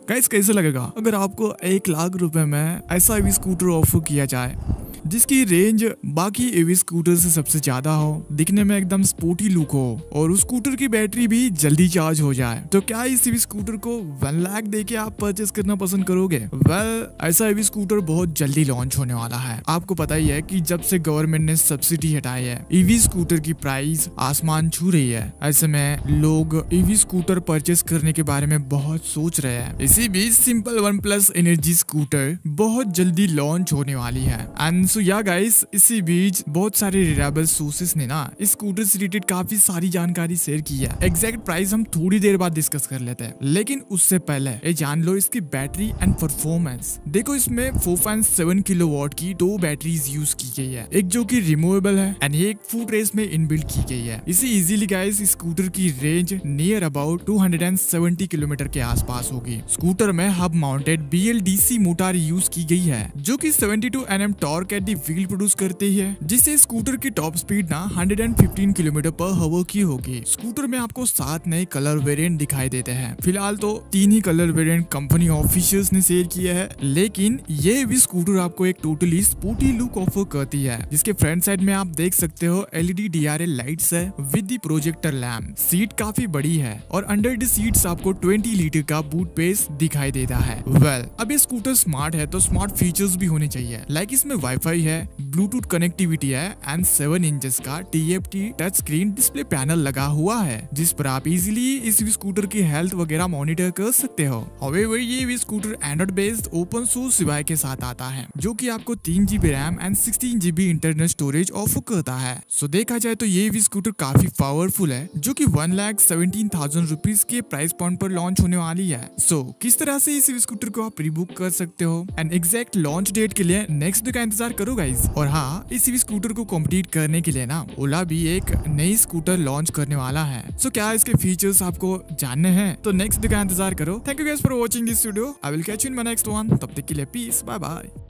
Guys कैसे लगेगा अगर आपको 1 लाख रुपए में ऐसा ईवी स्कूटर ऑफर किया जाए जिसकी रेंज बाकी ईवी स्कूटर से सबसे ज्यादा हो, दिखने में एकदम स्पोर्टी लुक हो और उस स्कूटर की बैटरी भी जल्दी चार्ज हो जाए, तो क्या इस ईवी स्कूटर को 1 लाख देके आप परचेस करना पसंद करोगे? ऐसा ईवी स्कूटर बहुत जल्दी लॉन्च होने वाला है। आपको पता ही है कि जब से गवर्नमेंट ने सब्सिडी हटाई है, ईवी स्कूटर की प्राइस आसमान छू रही है। ऐसे में लोग ईवी स्कूटर परचेस करने के बारे में बहुत सोच रहे हैं। इसी बीच simple one plus energy scooter बहुत जल्दी लॉन्च होने वाली है। एंड सो या गाइस, इसी बीच बहुत सारे रिलायबल सोर्सेस ने ना इस स्कूटर से रिलेटेड काफी सारी जानकारी शेयर की है। एग्जैक्ट प्राइस हम थोड़ी देर बाद डिस्कस कर लेते हैं, लेकिन उससे पहले ये जान लो इसकी बैटरी एंड परफॉर्मेंस। देखो, इसमें 4.7 किलोवाट की 2 बैटरीज यूज की गई है, एक जो कि रिमूवेबल है एंड एक फुट रेस में इनबिल्ट की गई है। इसी इजीली गाइस इस स्कूटर की रेंज नियर अबाउट 270 किलोमीटर के आसपास होगी। स्कूटर में hub mounted BLDC motor use की गई है जो कि 72 Nm torque at the wheel produce करती है, जिससे स्कूटर की टॉप स्पीड ना 115 किलोमीटर पर हवर की होगी। स्कूटर में आपको 7 नए कलर वेरिएंट दिखाई देते हैं। फिलहाल तो 3 ही कलर वेरिएंट कंपनी ऑफिशियल्स ने शेयर किया है, लेकिन ये भी स्कूटर आपको एक टोटली स्पोर्टी लुक ऑफर करती है, जिसके फ्रंट साइड में आप देख सकते हो LED DRL लाइट्स है with the projector lamp. Seat काफी बड़ी है और अंडर द सीट्स आपको 20 लीटर का बूट स्पेस दिखाई देता है। अब ये स्कूटर स्मार्ट है तो स्मार्ट फीचर्स भी होने चाहिए, लाइक इसमें वाईफाई है, ब्लूटूथ कनेक्टिविटी है एंड 7 इंचेस का TFT touch screen display panel लगा हुआ है, जिस पर आप इजीली इस स्कूटर की हेल्थ वगैरह मॉनिटर कर सकते हो। However, ये scooter android based open source UI के साथ आता है, जो कि आपको 3 GB RAM and 16 GB internal storage offer करता है। सो देखा जाए तो ये स्कूटर काफी पावरफुल है, जो कि 1,17,000 रुपीज के प्राइस पॉइंट पर लॉन्च होने वाली है। सो किस तरह से इस स्कूटर को आप प्री बुक कर सकते हो एंड एग्जैक्ट लॉन्च डेट के लिए नेक्स्ट डे का इंतजार करो गाइस। और हाँ, इस स्कूटर को कॉम्पिट करने के लिए ना ओला भी एक नई स्कूटर लॉन्च करने वाला है। सो क्या इसके फीचर्स आपको जानने हैं तो नेक्स्ट डे का इंतजार करो। Thank you guys for watching this video. I will catch you in my next one. तब तक के लिए पीस, बाय बाय।